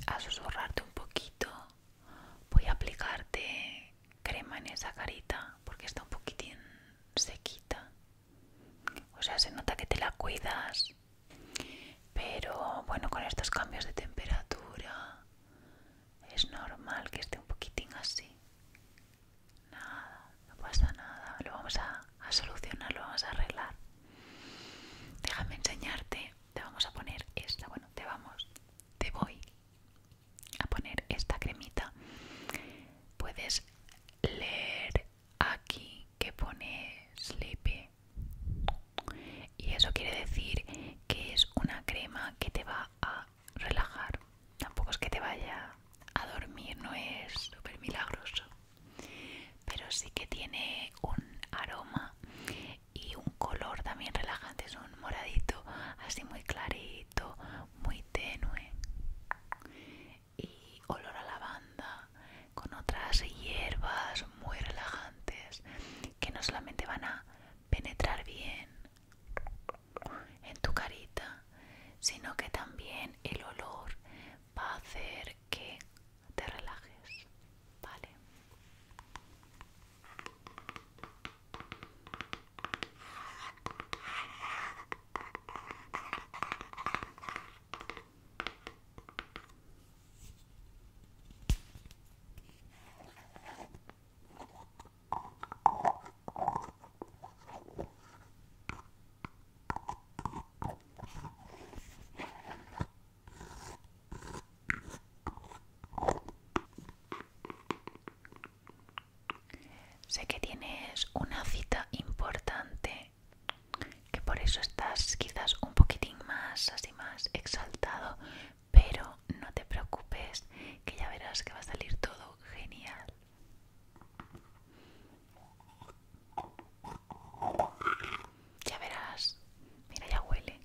a susurrarte un poquito. Voy a aplicarte crema en esa carita porque está un poquitín sequita. O sea, se nota que te la cuidas. Pero bueno, con estos cambios de temperatura es normal que esté un poquitín así. Nada, no pasa nada. Lo vamos a solucionar, lo vamos a arreglar. Déjame enseñarte. Te vamos a poner esta. Bueno, te voy a poner esta cremita. Puedes leer aquí que pone Sleepy. Y eso quiere decir que es una crema que te va a relajar. Tampoco es que te vaya a dormir, no es súper milagroso. Pero sí que tiene un aroma y un color también relajante. Es un moradito así muy clarito, muy tenue. Y olor a lavanda con otras hierbas muy relajantes que no solamente van a penetrar bien en tu carita, sino que también el olor va a hacer que te relajes, ¿vale? Sé que tienes una cita importante, que por eso estás quizás un poquitín más, así más exaltado, pero no te preocupes, que ya verás que va a salir todo genial. Ya verás, mira, ya huele.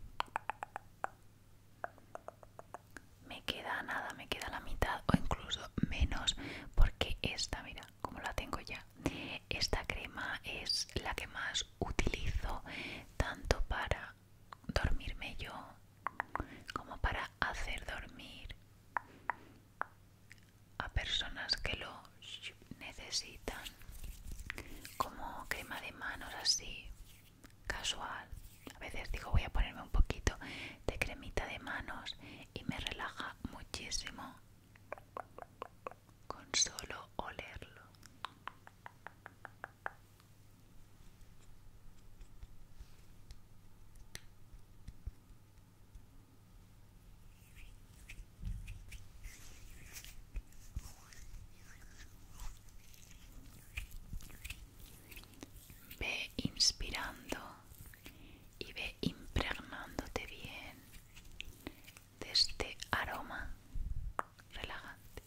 Me queda nada, me queda la mitad o incluso menos, porque esta, mira, como la tengo ya. Esta crema es la que más utilizo, tanto para dormirme yo como para hacer dormir a personas que lo necesitan, como crema de manos así, casual. A veces digo voy a ponerme un poquito de cremita de manos y me relaja muchísimo con solo olerlo. Ve inspirando y ve impregnándote bien de este aroma relajante.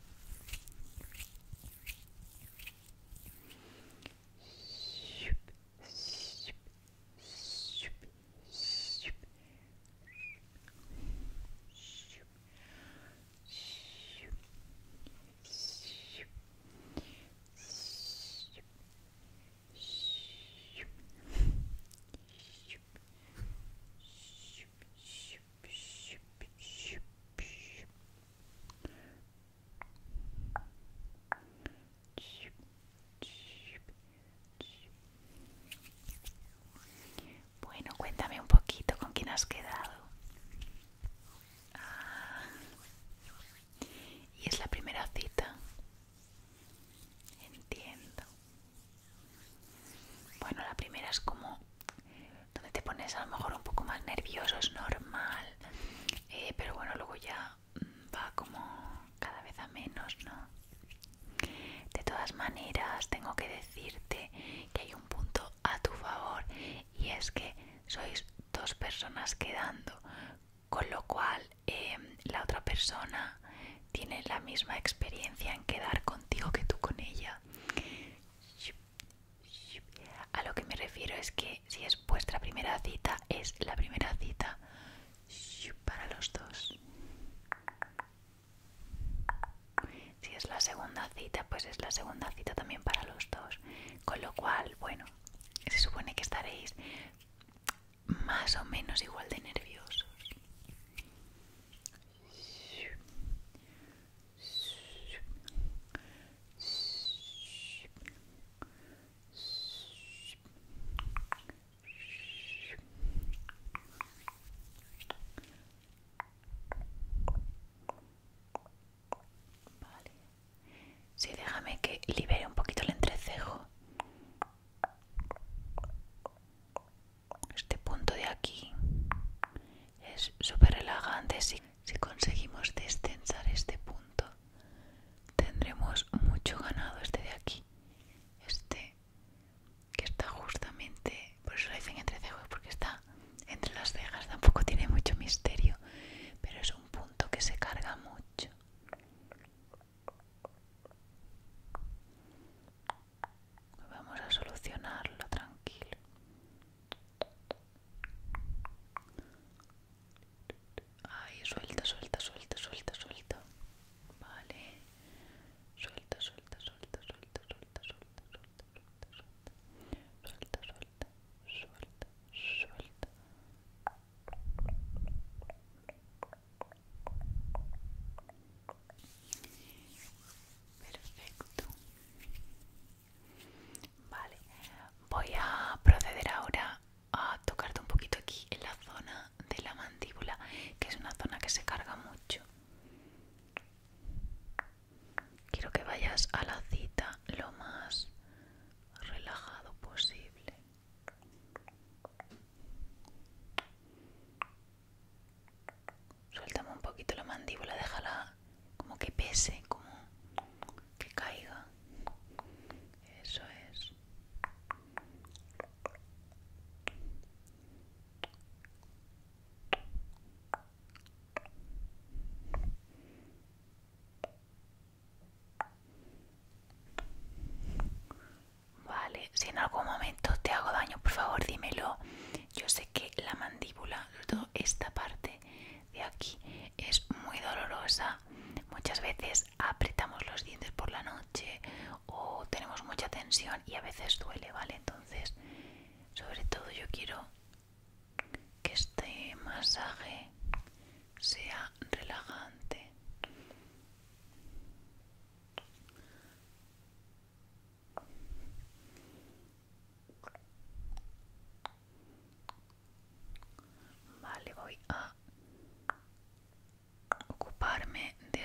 Bueno, cuéntame un poquito con quién has quedado. Ah, y es la primera cita. Entiendo. Bueno, la primera es como donde te pones a lo mejor un poco más nervioso, es normal. Pero bueno, luego ya va como cada vez a menos, ¿no? De todas maneras, tengo que decirte que hay un punto a tu favor y es que sois dos personas quedando, con lo cual la otra persona tiene la misma experiencia en quedar contigo que tú con ella. A lo que me refiero es que si es vuestra primera cita, es la primera cita para los dos. Si es la segunda cita, pues es la segunda cita también para los dos. Con lo cual, bueno, se supone que estaréis más o menos igual de nerviosos.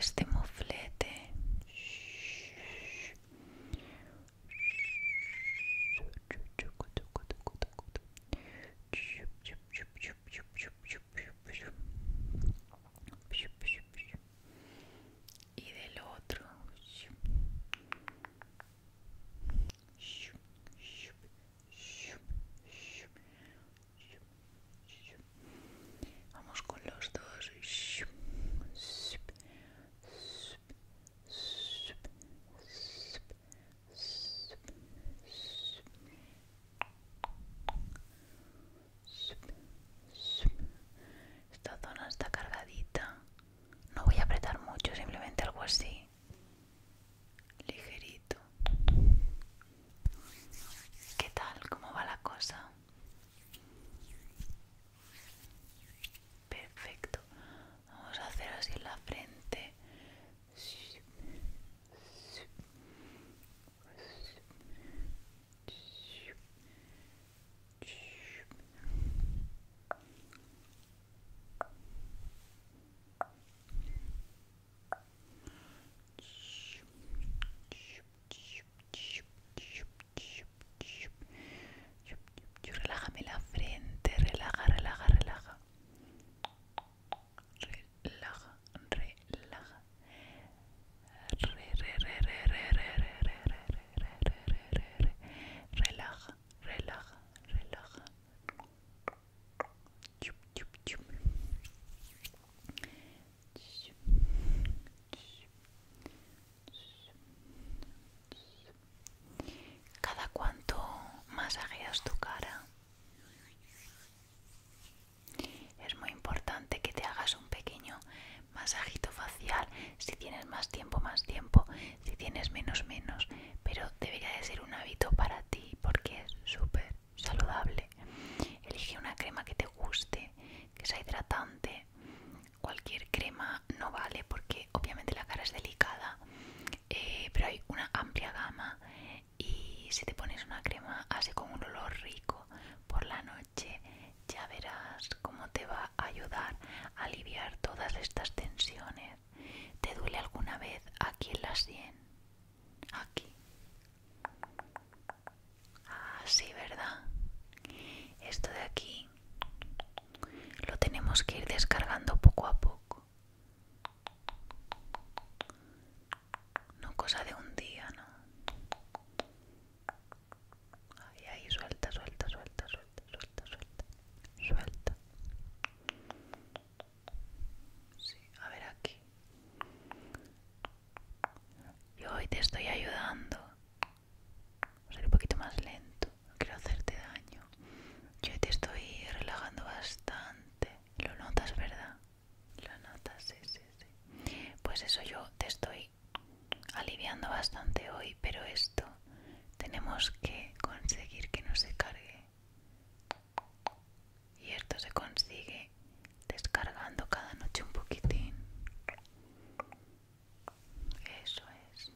este moflete. Y del otro. Vamos con los dos. Esta zona está cargadita. No voy a apretar mucho, simplemente algo así. Ligerito. ¿Qué tal? ¿Cómo va la cosa? Perfecto. Vamos a hacer así en la frente. Relájame la frente, relaja, relaja, relaja. Relaja, relaja. Relaja, relaja, relaja. Chup, chup, chup. ¿Cada cuánto masajeas tu cara? Es muy importante que te hagas un pequeño masajito facial. Si tienes más tiempo, si tienes menos, menos, pero debería de ser un hábito para ti porque es súper saludable. Elige una crema que te guste, que sea hidratante. Cualquier crema no vale porque obviamente la cara es delicada, pero hay una amplia gama. Y si te pones una crema así con un olor rico por la noche, ya verás cómo te va a ayudar a aliviar todas estas tensiones. ¿Te duele alguna vez aquí en la sien? Aquí. Ah, sí, ¿verdad? Esto de aquí lo tenemos que ir descargando poco a poco. No cosa de un día, ¿no? Ahí, ahí, suelta, suelta, suelta, suelta, suelta, suelta. Suelta. Sí, a ver aquí. Yo hoy te estoy ayudando. Voy a ser un poquito más lento. No quiero hacerte daño. Yo te estoy relajando bastante. Lo notas, ¿verdad? Lo notas, sí, sí, sí. Pues eso, yo te estoy aliviando bastante hoy, pero esto tenemos que conseguir que no se cargue. Y esto se consigue descargando cada noche un poquitín. Eso es.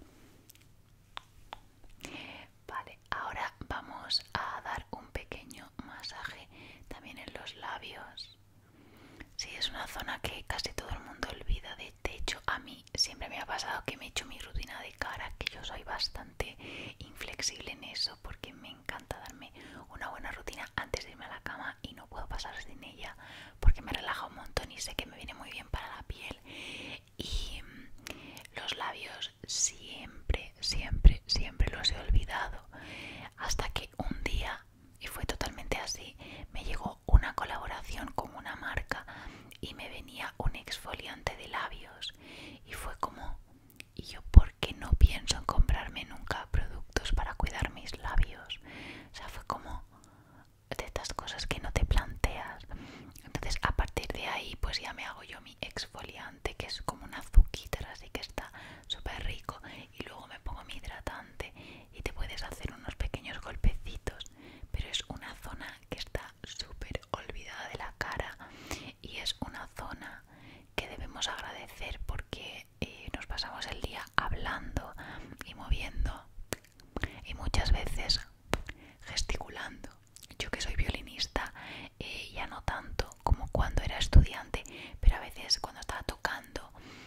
Vale, ahora vamos a dar un pequeño masaje también en los labios. Sí, es una zona que casi todo el mundo olvida. De hecho, a mí siempre me ha pasado que me he hecho mi rutina de cara, que yo soy bastante inflexible en eso porque me encanta darme una buena rutina antes de irme a la cama y no puedo pasar sin ella porque me relaja un montón y sé que me viene muy bien para la piel. Y los labios siempre, siempre, siempre los he olvidado hasta que un día, y fue totalmente así, me llegó una colaboración con una marca y me venía un exfoliante de labios y fue como, ¿y yo por qué no pienso en comprarme nunca productos para cuidar mis labios? O sea, fue como de estas cosas que no te planteas. Entonces a partir de ahí pues ya me hago yo mi exfoliante, que es como un azúcar, así que está súper rico, y luego me pongo mi hidratante y te puedes hacer unos pequeños golpecitos, pero es una zona que está súper olvidada de la cara y es una zona que debemos agradecer porque nos pasamos el día hablando y moviendo y muchas veces gesticulando. Yo que soy violinista, ya no tanto como cuando era estudiante, pero a veces cuando estaba tocando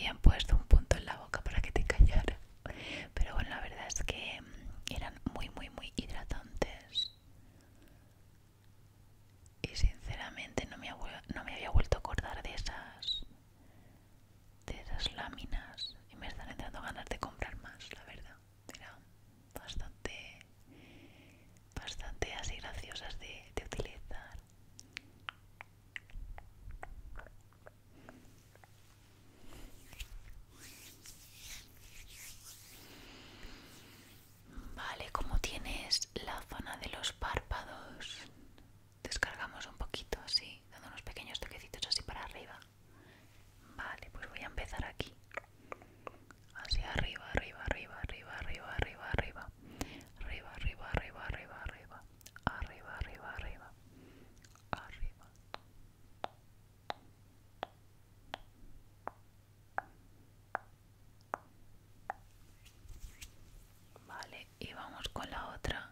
habían puesto un punto en la boca para que te callara. Pero bueno, la verdad es que eran muy hidratantes. Y sinceramente no me había vuelto a acordar de esas láminas. Y me están entrando ganas de comprar más, la verdad. Eran bastante así graciosas de utilizar. Vale, como tienes la zona de los párpados, descargamos un poquito así, dando unos pequeños toquecitos así para arriba. Vale, pues voy a empezar aquí. Hacia arriba, arriba, arriba, arriba, arriba, arriba, arriba. Arriba, arriba, arriba, arriba, arriba. Arriba, arriba, arriba. Arriba. Vale, y vamos con la otra.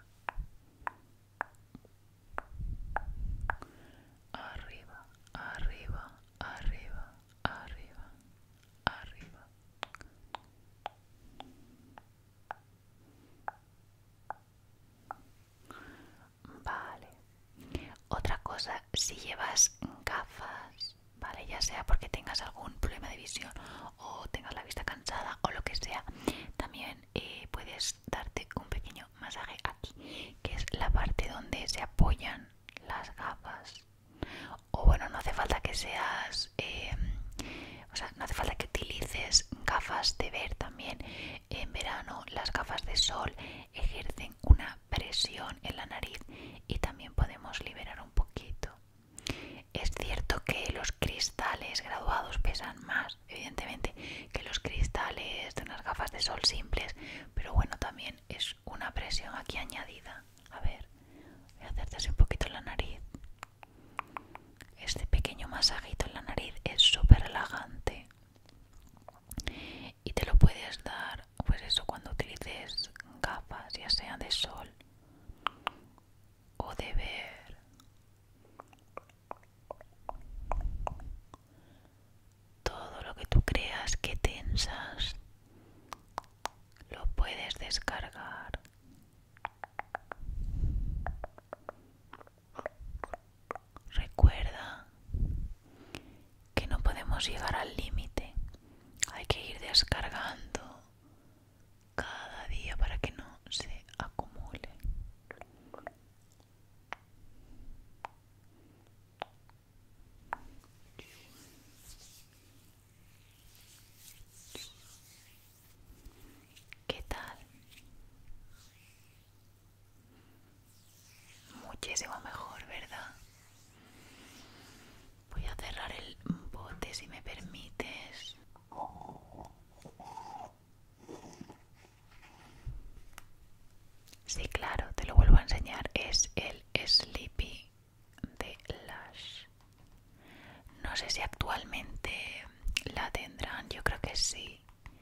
Arriba, arriba, arriba, arriba, arriba. Vale. Otra cosa, si llevas gafas, vale, ya sea porque tengas algún problema de visión o tengas la vista cansada o lo que sea, también puedes darte un pequeño masaje aquí, que es la parte donde se apoyan las gafas. O bueno, no hace falta que seas, o sea, no hace falta que utilices gafas de ver también. En verano las gafas de sol ejercen una presión en la nariz y también podemos liberar un poquito. Es cierto que los cristales graduados pesan más, evidentemente, que los cristales de unas gafas de sol simples, pero bueno, también es una presión aquí añadida. A ver, voy a hacerte así un poquito en la nariz. Este pequeño masajito en la nariz es súper relajante y te lo puedes dar, pues eso, cuando utilices gafas, ya sean de sol o de ver. Todo lo que tú creas que tensas lo puedes descargar. Recuerda que no podemos llegar al límite. Hay que ir descargando cada día para que no se acumule. ¿Qué tal? Muchísimo mejor, ¿verdad? Voy a cerrar el bote si me permites. Sí, claro, te lo vuelvo a enseñar. Es el Sleepy de Lush. No sé si actualmente la tendrán, yo creo que sí.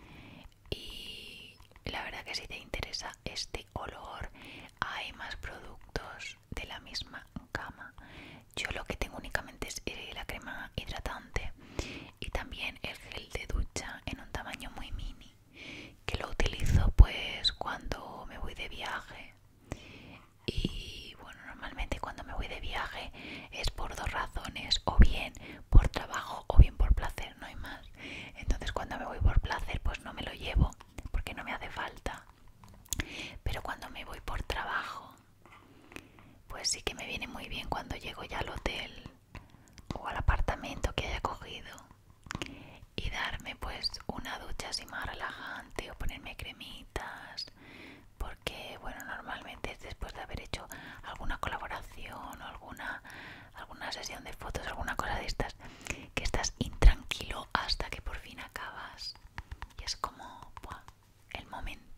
Y la verdad que si te interesa este olor, hay más productos de la misma gama. Yo lo que tengo únicamente es la crema hidratante y también el gel de ducha en un tamaño muy mini, que lo utilizo pues cuando me voy de viaje. Y bueno, normalmente cuando me voy de viaje es por dos razones, o bien por trabajo o bien por placer, no hay más. Entonces cuando me voy por placer pues no me lo llevo porque no me hace falta, pero cuando me voy por trabajo pues sí que me viene muy bien cuando llego ya al hotel o al apartamento que haya cogido y darme pues una ducha así más relajante o ponerme cremitas, porque bueno, normalmente es después de haber hecho alguna colaboración o alguna sesión de fotos, alguna cosa de estas, que estás intranquilo hasta que por fin acabas y es como ¡buah!, el momento.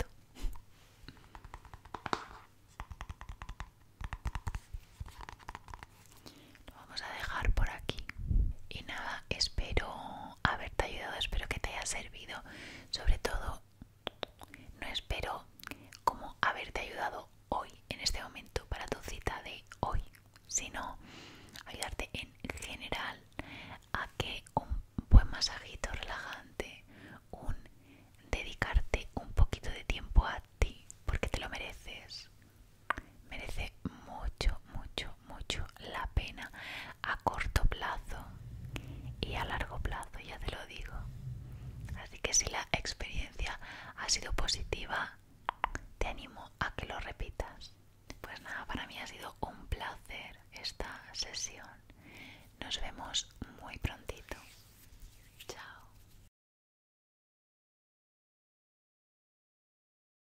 Lo vamos a dejar por aquí. Y nada, espero haberte ayudado, espero que te haya servido. Sobre todo, no espero como haberte ayudado hoy, en este momento, para tu cita de hoy, sino ayudarte en general a que un buen masajito relajante, sesión. Nos vemos muy prontito.